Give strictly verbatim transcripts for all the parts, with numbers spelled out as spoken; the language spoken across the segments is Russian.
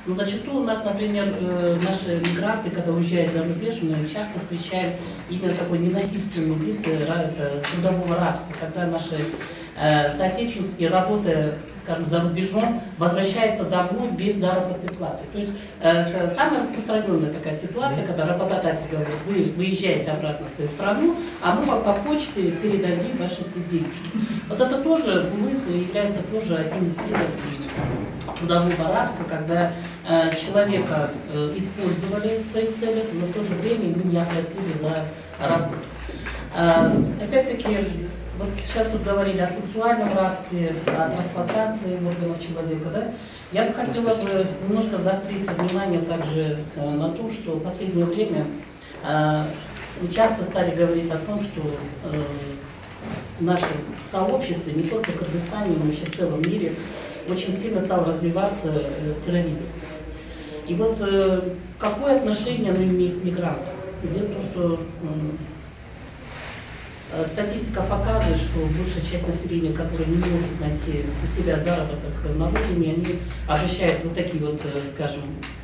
Но зачастую у нас, например, наши мигранты, когда уезжают за рубеж, мы часто встречаем именно такой ненасильственный вид трудового рабства, когда наши соотечественники, работая, скажем, за рубежом, возвращаются домой без заработной платы. То есть э, самая распространенная такая ситуация, когда работодатель говорит: вы выезжаете обратно в свою страну, а мы вам по почте передадим ваши все денежки. Вот это тоже, увы, является тоже одним из видов трудового рабства, когда э, человека э, использовали в своих целях, но в то же время ему не оплатили за работу. Э, Опять-таки, вот сейчас тут говорили о сексуальном рабстве, о трансплантации органов человека, да? Я бы хотела бы немножко заострить внимание также э, на том, что в последнее время э, мы часто стали говорить о том, что э, в нашем сообществе, не только в Кыргызстане, но вообще в целом мире, очень сильно стал развиваться э, терроризм. И вот э, какое отношение он имеет к мигрантам? Дело в том, что э, статистика показывает, что большая часть населения, которая не может найти у себя заработок на родине, они обращаются в вот такие вот, э, скажем,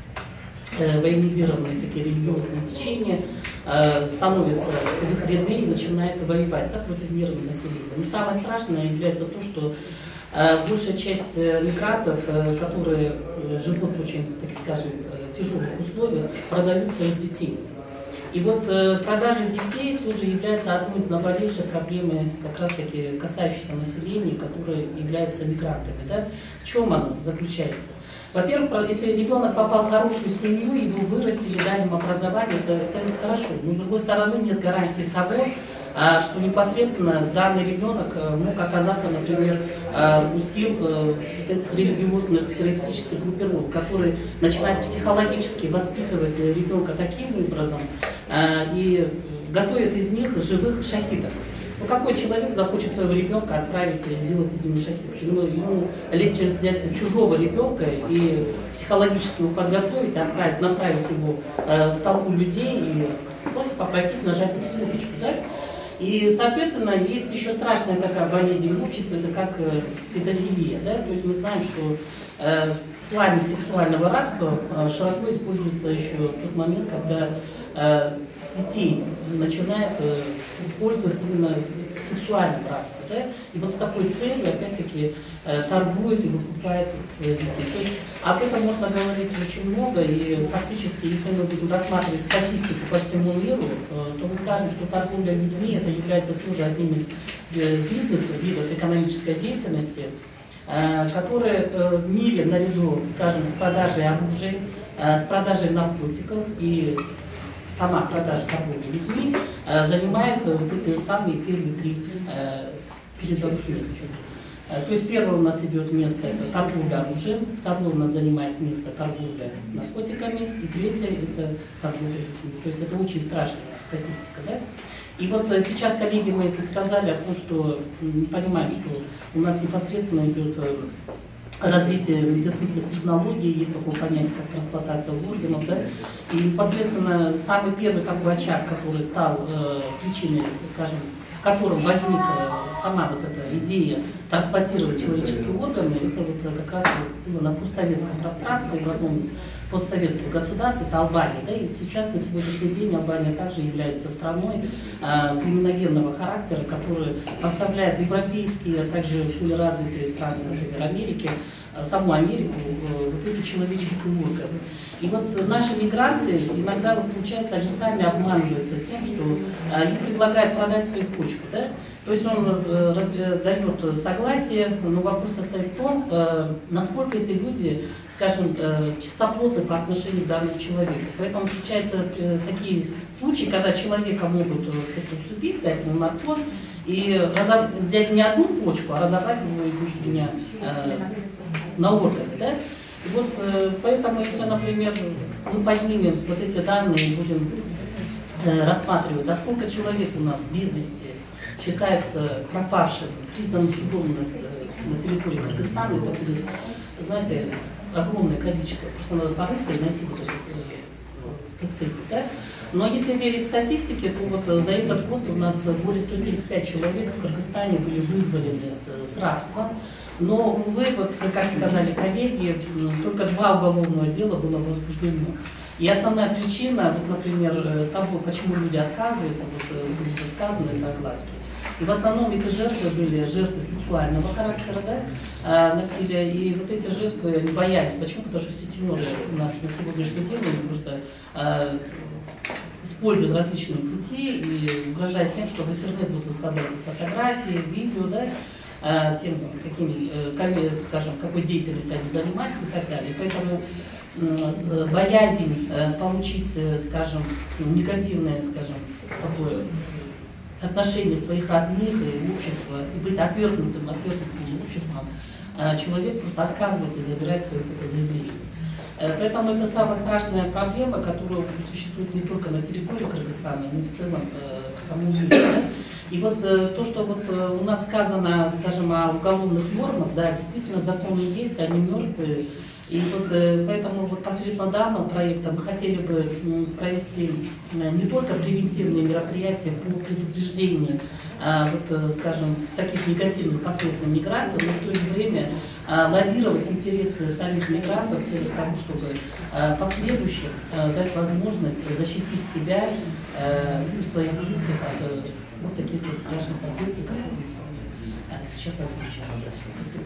э, военизированные такие религиозные течения, э, становятся в их ряды и начинают воевать так, против мирного населения. Но самое страшное является то, что большая часть мигрантов, которые живут в очень, так скажем, тяжелых условиях, продают своих детей. И вот продажа детей тоже является одной из наболевших проблем, как раз таки касающейся населения, которые являются мигрантами. Да? В чем оно заключается? Во-первых, если ребенок попал в хорошую семью, его вырастили, дали ему образование, это, это хорошо. Но с другой стороны, нет гарантии того, что непосредственно данный ребенок мог оказаться, например, у сил вот этих религиозных террористических группировок, которые начинают психологически воспитывать ребенка таким образом и готовят из них живых шахидов. Ну, какой человек захочет своего ребенка отправить, сделать из него шахид? Ему, ему легче взять чужого ребенка и психологически его подготовить, отправить, направить его в толпу людей и просто попросить нажать эту кнопочку, да? И, соответственно, есть еще страшная такая болезнь в обществе, это как э, педофилия. Да? То есть мы знаем, что э, в плане сексуального рабства э, широко используется еще тот момент, когда э, детей начинают э, использовать именно в сексуальном рабстве. Да? И вот с такой целью, опять-таки, э, торгуют и выкупают э, детей. То есть об этом можно говорить очень много, и фактически, если мы будем рассматривать статистику по всему миру, э, то мы скажем, что торговля людьми это является тоже одним из э, бизнесов, видов экономической деятельности, э, которые э, в мире наряду, скажем, с продажей оружия, э, с продажей наркотиков и сама продажа торговли людьми э, занимает э, вот эти самые первые три э, передовых места. Э, то есть первое у нас идет место это торговля оружием, второе у нас занимает место торговля наркотиками, и третье это торговля людьми. То есть это очень страшная статистика, да? И вот э, сейчас коллеги мои тут сказали о том, что мы понимаем, что у нас непосредственно идет э, развитие медицинских технологий, есть такое понятие, как трансплантация органов, да? И непосредственно самый первый такой очаг, который стал э, причиной, скажем, в котором возникла сама вот эта идея трансплантировать человеческие органы, это вот как раз было на постсоветском пространстве, в одном из постсоветских государств, это Албания, да? И сейчас на сегодняшний день Албания также является страной э, криминогенного характера, который поставляет европейские, а также более развитые страны, например, Америки, саму Америку, вот эти человеческие органы. И вот наши мигранты иногда, вот, получается, они сами обманываются тем, что э, им предлагают продать свою почку, да? То есть он э, дает согласие, но вопрос состоит в том, э, насколько эти люди, скажем, э, чистоплотны по отношению к данному человеку. Поэтому встречаются э, такие случаи, когда человека могут просто усыпить, дать ему наркоз, и разоб... взять не одну почку, а разобрать его, извините меня, э, на органы, да? И вот э, поэтому, если, например, мы поднимем вот эти данные и будем э, рассматривать, а сколько человек у нас без вести считаются пропавшими, признанным судом у нас э, на территории Кыргызстана, это будет, знаете, огромное количество. Просто надо порыться и найти вот этих ТЦИК, да? Но если верить статистике, то вот за этот год у нас более ста семидесяти пяти человек в Кыргызстане были вызволены с, с рабства. Но, увы, вот, как сказали коллеги, только два уголовного дела было возбуждено. И основная причина, вот, например, того, почему люди отказываются, вот было сказано, это огласки. И в основном эти жертвы были жертвы сексуального характера, да, насилия. И вот эти жертвы не боялись. Почему? Потому что сутенеры у нас на сегодняшний день просто э, используют различные пути и угрожают тем, что в интернет будут выставлять фотографии, видео, да, э, тем, какими, э, скажем, какой деятельностью они занимаются и так далее. Поэтому э, боязнь э, получить, скажем, негативное, скажем, такое отношения своих родных и общества, и быть отвергнутым, отвергнутым обществом, человек просто отказывается забирать свое это заявление. Поэтому это самая страшная проблема, которая существует не только на территории Кыргызстана, но и в целом в самом мире. И вот то, что вот у нас сказано, скажем, о уголовных нормах, да, действительно законы есть, они мертвые. И вот поэтому вот посредством данного проекта мы хотели бы провести не только превентивные мероприятия по предупреждению, вот, скажем, таких негативных последствий миграции, но в то же время лоббировать интересы самих мигрантов в целях того, чтобы последующих дать возможность защитить себя и своих близких от вот таких вот страшных последствий, которые мы сейчас озвучили. Спасибо.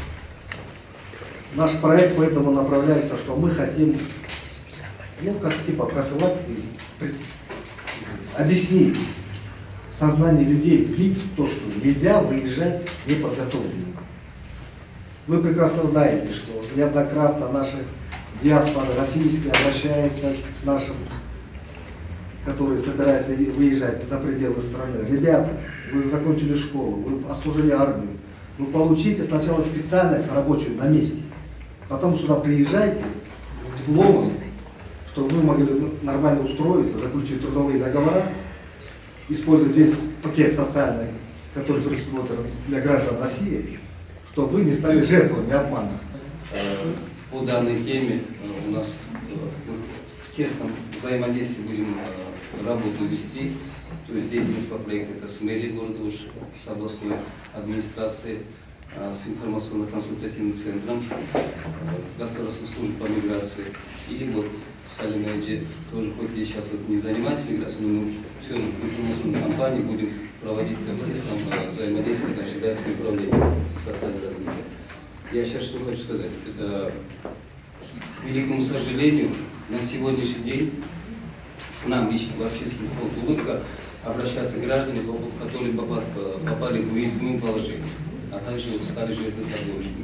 Наш проект поэтому направляется, что мы хотим, ну, как типа профилактики, объяснить сознание людей, влить в то, что нельзя выезжать неподготовленным. Вы прекрасно знаете, что неоднократно наши диаспоры российские обращаются к нашим, которые собираются выезжать за пределы страны. Ребята, вы закончили школу, вы отслужили армию, вы получите сначала специальность рабочую на месте. Потом сюда приезжайте с дипломом, чтобы вы могли нормально устроиться, заключить трудовые договора, использовать весь пакет социальный, который существует для граждан России, чтобы вы не стали жертвами обмана. По данной теме у нас в тесном взаимодействии будем работу вести, то есть деятельность по проекту это с мэрией города Уж, с областной администрацией, с информационно-консультативным центром, государственной службы по миграции. И вот Салим Айджи тоже, хоть я сейчас вот не занимаюсь миграцией, но мы всю информационную кампанию будем проводить в тесном взаимодействии с датским управлением социального развития. Я сейчас что хочу сказать. Это, к великому сожалению, на сегодняшний день к нам лично в общественный фонд «Улыбка» обращаются граждане, которые попали в уязвимое положение, а также вот стали жертвой торговли людьми.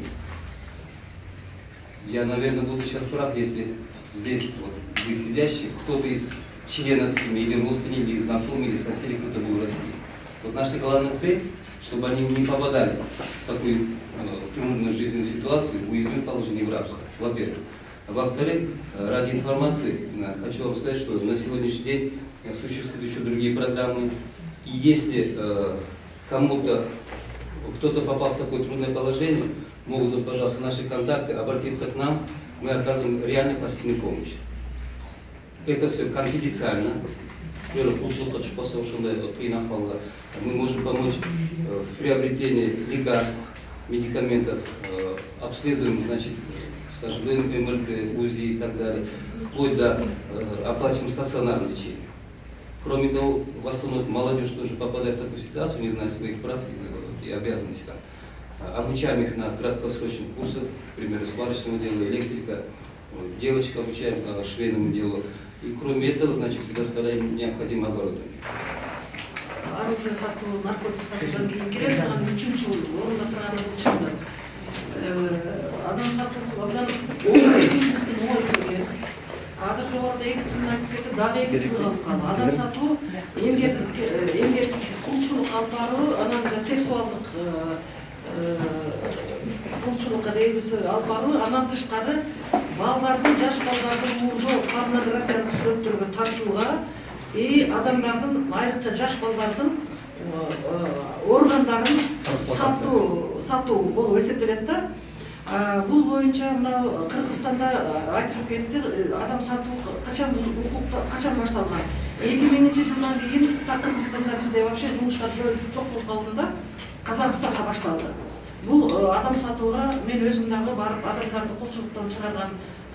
Я, наверное, буду сейчас прав, если здесь вот вы сидящие, кто-то из членов семьи, или родственников, или знакомых, или соседей, кто-то был в России. Вот наша главная цель, чтобы они не попадали в такую э, трудную жизненную ситуацию, в уязвимое положение в рабство, во-первых. Во-вторых, ради информации хочу вам сказать, что на сегодняшний день существуют еще другие программы. И если э, кому-то, кто-то попал в такое трудное положение, могут, пожалуйста, наши контакты, обратиться к нам, мы оказываем реальную посильную помощь. Это все конфиденциально. Мы можем помочь в приобретении лекарств, медикаментов, обследуем, значит, скажем, эм эр тэ, УЗИ и так далее, вплоть до оплачиваемого стационарного лечения. Кроме того, в основном молодежь тоже попадает в такую ситуацию, не зная своих прав и обязанностей. Обучаем их на краткосрочных курсах, например, сварочного дела, электрика, девочек обучаем швейному делу. И кроме этого, значит, предоставляем необходимое оборудование. Оружие сату, наркотик сатудан кейін келеді, оған үшінші орында тұрған ұлтшылды. Адам сату абдан оңай бизнестің оңай келген. Азыр жоғарыда екі түрін айтып кетті, дағы екі түрін алып қалды. Адам сату емгек құлшылық алып бару, анан сексуалдық құлшылыққа дейбісі алып бару, анан тышқары балдардың, жаш балдардың мұрды порнографиялық суреттерге тартуға и адамдардың, айрықша жаш балдардың органдарын сату болып есептеледі. Бул боюнча мына Кыргызстанда айтылып кетти, адам сатуу качан укукта качан башталган. эки миңинчи жылдан кийин так Кыргызстанда бизде вообще жумушка жоюлуп жок болуп калганда Казакстанга башталды. Бул адам сатууга мен өзүм дагы барып адамдарды кулчулуктан чыгарган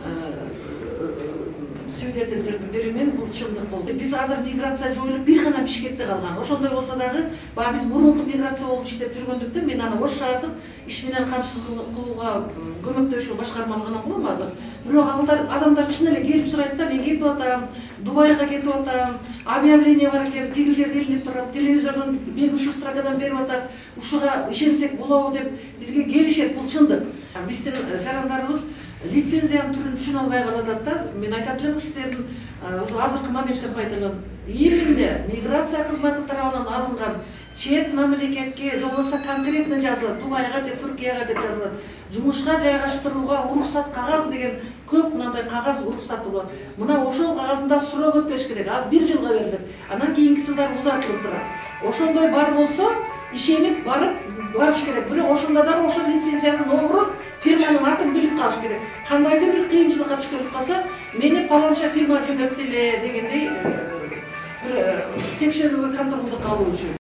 свидетельдердин биримен. Бул чындык болду. Биз азыр миграция жоюлуп бир гана Бишкекте калган. Ошондой болсо дагы баягы биз мурунку миграция болуп иштеп жүргөндүктөн мен аны Ош шаардык иш менен камсыз кылууга көмөктөшүү башкармалыгына гана болом азыр. Бирок алдар адамдар чын эле келип сурайт да, мен кетип атам, Дубайга кетип атам, объявление бар экен, тигил жерде илинип турат, телевизордон бегущий строгадан берип атат, ушуга ишенсек болобу деп бизге келишет. Бул чындык. Биздин жарандарыбыз лицензиянын түрүн түшүнө албай калып атат да. Мен айтат элем сиздердин ушу азыркы моментте пайдаланып, именно миграция кызматы тарабынан алынган чет мамлекетке же болбосо конкретно жазылат, Дубайга же Түркияга деп жазылат. Жумушка жайгаштырууга уруксат кагаз деген көп мындай кагаз уруксаты болот. Мына ошол кагазында срок өтпөш керек. Ал бир жылга берилет. Анан кийинки жылдар узартылып турат. Ошондой бар болсо, ишенип барып барыш керек. Бирок ошондо дагы ошол лицензиянын номурун, фирманын атын билип калыш керек. Кандайдыр бир кыйынчылыкка түшкөнүп калса, мени паланча фирма жөнөттү эле дегендей бир текшерүүгө контролдук алуу үчүн.